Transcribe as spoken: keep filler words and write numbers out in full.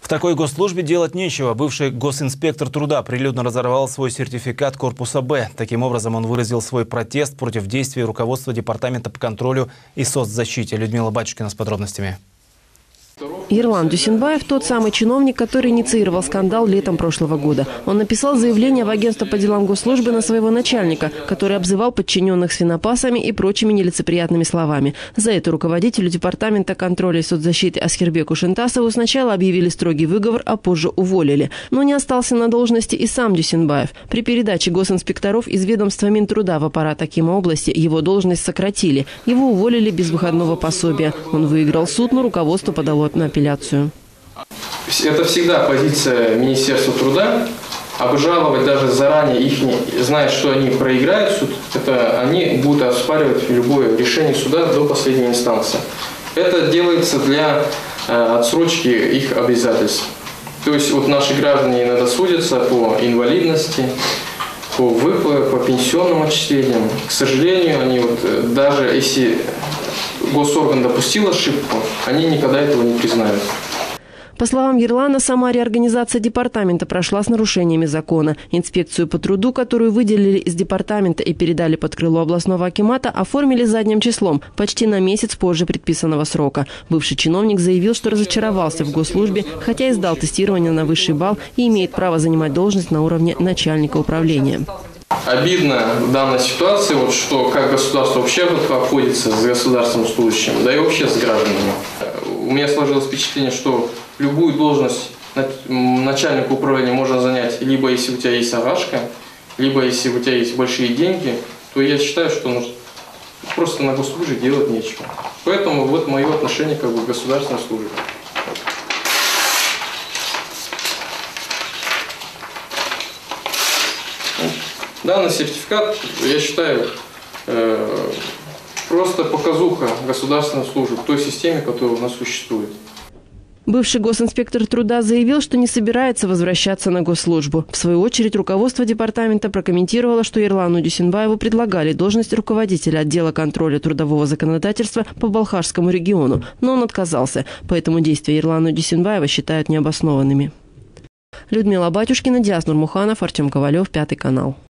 В такой госслужбе делать нечего. Бывший госинспектор труда прилюдно разорвал свой сертификат корпуса Б. Таким образом, он выразил свой протест против действий руководства Департамента по контролю и соцзащите. Людмила Батюшкина с подробностями. Ерлан Дюсенбаев – тот самый чиновник, который инициировал скандал летом прошлого года. Он написал заявление в агентство по делам госслужбы на своего начальника, который обзывал подчиненных свинопасами и прочими нелицеприятными словами. За это руководителю Департамента контроля и соцзащиты Аскербеку Шентасову сначала объявили строгий выговор, а позже уволили. Но не остался на должности и сам Дюсенбаев. При передаче госинспекторов из ведомства Минтруда в аппарат Акима области его должность сократили. Его уволили без выходного пособия. Он выиграл суд, но руководство подало на апелляцию. Это всегда позиция Министерства труда. Обжаловать даже заранее их, зная, что они проиграют суд, это они будут оспаривать любое решение суда до последней инстанции. Это делается для э, отсрочки их обязательств. То есть вот наши граждане иногда судятся по инвалидности, по выплатам, по пенсионным отчислениям. К сожалению, они вот, даже если госорган допустил ошибку, они никогда этого не признают. По словам Ерлана, сама реорганизация департамента прошла с нарушениями закона. Инспекцию по труду, которую выделили из департамента и передали под крыло областного акимата, оформили задним числом, почти на месяц позже предписанного срока. Бывший чиновник заявил, что разочаровался в госслужбе, хотя и сдал тестирование на высший балл и имеет право занимать должность на уровне начальника управления. Обидно в данной ситуации, вот, что как государство вообще обходится с государственным служащим, да и вообще с гражданами. У меня сложилось впечатление, что любую должность начальника управления можно занять, либо если у тебя есть агашка, либо если у тебя есть большие деньги, то я считаю, что ну, просто на госслужбе делать нечего. Поэтому вот мое отношение как бы к государственной службе. Данный сертификат, я считаю, э, просто показуха государственной службы, той системе, которая у нас существует. Бывший госинспектор труда заявил, что не собирается возвращаться на госслужбу. В свою очередь, руководство департамента прокомментировало, что Ерлану Дюсенбаеву предлагали должность руководителя отдела контроля трудового законодательства по Балхашскому региону, но он отказался. Поэтому действия Ерлана Дюсенбаева считают необоснованными. Людмила Батюшкина, Диас Нурмуханов, Артем Ковалев, Пятый канал.